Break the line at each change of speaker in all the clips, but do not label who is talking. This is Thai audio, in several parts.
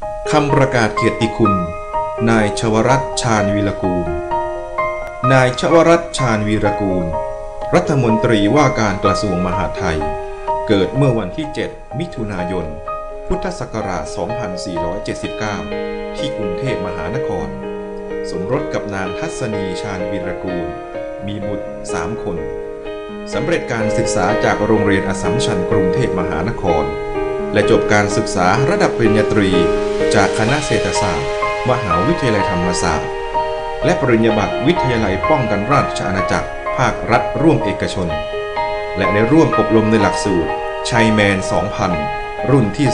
คำประกาศเกียรติคุณนายชวรัตน์ ชาญวีรกูลนายชวรัตน์ ชาญวีรกูลรัฐมนตรีว่าการกระทรวงมหาดไทยเกิดเมื่อวันที่ 7 มิถุนายน พุทธศักราช 2479 ที่กรุงเทพมหานครสมรสกับนางทัศนี ชาญวีรกูลมีบุตร 3 คนสำเร็จการศึกษาจากโรงเรียนอัสสัมชัญกรุงเทพมหานครและจบการศึกษาระดับปริญญาตรีจากคณะเศรษฐศาสตร์มหาวิทยาลัยธรรมศาสตร์และปริญญาบัตรวิทยาลัยป้องกันราชอาณาจักรภาครัฐร่วมเอกชนและได้ร่วมอบรมในหลักสูตรชัยแมน 2000 รุ่นที่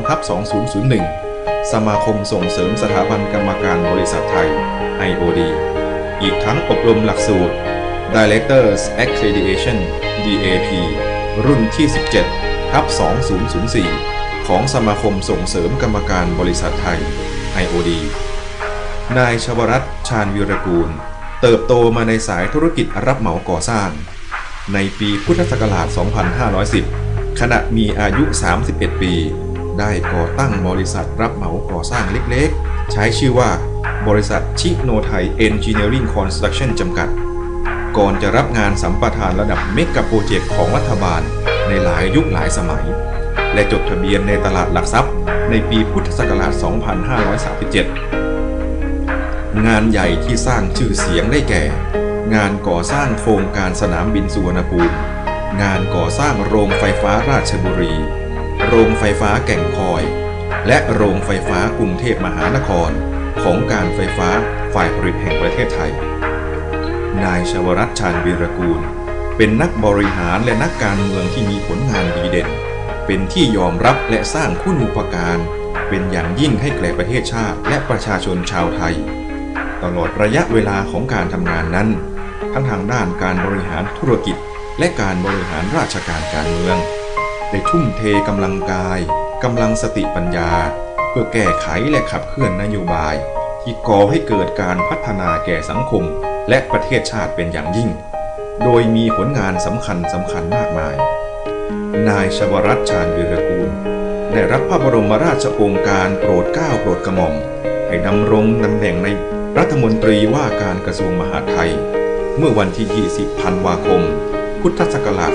3/2001 สมาคมส่งเสริมสถาบันกรรมการบริษัทไทย IOD อีกทั้งอบรมหลักสูตร Directors Accreditation DAP รุ่นที่ 17/2004 ของสมาคมส่งเสริมกรรมการบริษัทไทย IOD นายชวรัตน์ ชาญวีรกูลเติบโตมาในสายธุรกิจรับเหมาก่อสร้างในปีพุทธศักราช 2510 ขณะมีอายุ 31 ปี ได้ก่อตั้งบริษัทรับเหมาก่อสร้างเล็กๆใช้ชื่อว่าบริษัทชิโนไทย Engineering Construction จำกัดก่อนจะรับงานสัมปทานระดับเมกะโปรเจกต์ของรัฐบาลในหลายยุคหลายสมัยและจดทะเบียนในตลาดหลักทรัพย์ในปีพุทธศักราช 2537 งานใหญ่ที่สร้างชื่อเสียงได้แก่ งานก่อสร้างโครงการสนามบินสุวรรณภูมิงานก่อสร้างโรงไฟฟ้าราชบุรีโรงไฟฟ้าแก่งคอยและโรงไฟฟ้ากรุงเทพมหานครของการไฟฟ้าฝ่ายผลิตแห่งประเทศไทยนายชวรัตน์ ชาญวีรกูลเป็นนักบริหารและนักการเมืองที่มีผลงานดีเด่นเป็นที่ยอมรับและสร้างคุณูปการเป็นอย่างยิ่งให้แก่ประเทศชาติและประชาชนชาวไทยตลอดระยะเวลาของการทำงานนั้นทั้งทางด้านการบริหารธุรกิจและการบริหารราชการการเมืองได้ทุ่มเทกำลังกายกำลังสติปัญญาเพื่อแก้ไขและขับเคลื่อนนโยบายที่ก่อให้เกิดการพัฒนาแก่สังคมและประเทศชาติเป็นอย่างยิ่งโดยมีผลงานสำคัญมากมายนายชวรัตน์ ชาญวีรกูลได้รับพระบรมราชโองการโปรดเกล้าโปรดกระหม่อมให้ดำรงตำแหน่งในรัฐมนตรีว่าการกระทรวงมหาดไทยเมื่อวันที่ 20 ธันวาคม พุทธศักราช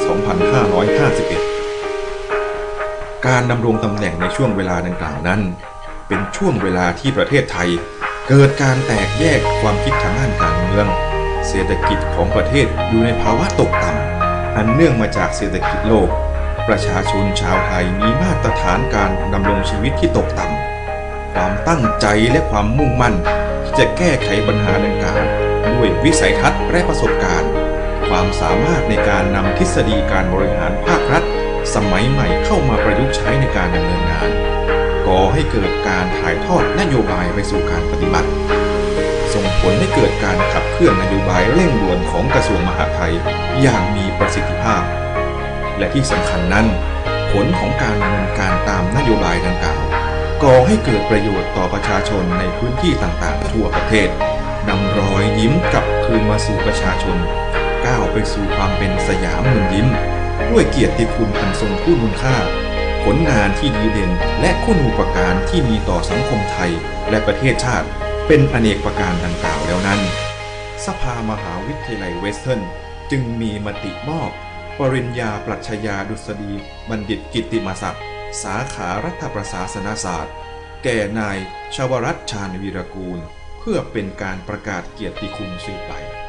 2551 การดำรงตำแหน่งในช่วงเวลาดังกล่าวนั้นเป็นช่วงเวลาที่ประเทศไทยเกิดการแตกแยกความคิดทางด้านการเมืองเศรษฐกิจของประเทศอยู่ในภาวะตกต่ำอันเนื่องมาจากเศรษฐกิจโลกประชาชนชาวไทยมีมาตรฐานการดำรงชีวิตที่ตกต่ำความตั้งใจและความมุ่งมั่นที่จะแก้ไขปัญหาดังกล่าวด้วยวิสัยทัศน์และประสบการณ์ความสามารถในการนำทฤษฎีการบริหารภาครัฐสมัยใหม่เข้ามาประยุกต์ใช้ในการดำเนินงานก่อให้เกิดการถ่ายทอดนโยบายไปสู่การปฏิบัติส่งผลให้เกิดการขับเคลื่อนนโยบายเร่งด่วนของกระทรวงมหาดไทยอย่างมีประสิทธิภาพและที่สำคัญนั้นผลของการดำเนินการตามนโยบายดังกล่าวก่อให้เกิดประโยชน์ต่อประชาชนในพื้นที่ต่างๆทั่วประเทศนำรอยยิ้มกลับคืนมาสู่ประชาชนก้าวไปสู่ความเป็นสยามเมืองยิ้มด้วยเกียรติคุณอันทรงคุณค่าผลงานที่ดีเด่นและคุณูปการที่มีต่อสังคมไทยและประเทศชาติเป็นอเนกประการดังกล่าวแล้วนั้นสภามหาวิทยาลัยเวสเทิร์นจึงมีมติมอบปริญญาปรัชญาดุษฎีบัณฑิตกิตติมศักดิ์สาขารัฐประศาสนศาสตร์แก่นายชวรัตน์ ชาญวีรกูลเพื่อเป็นการประกาศเกียรติคุณสืบไป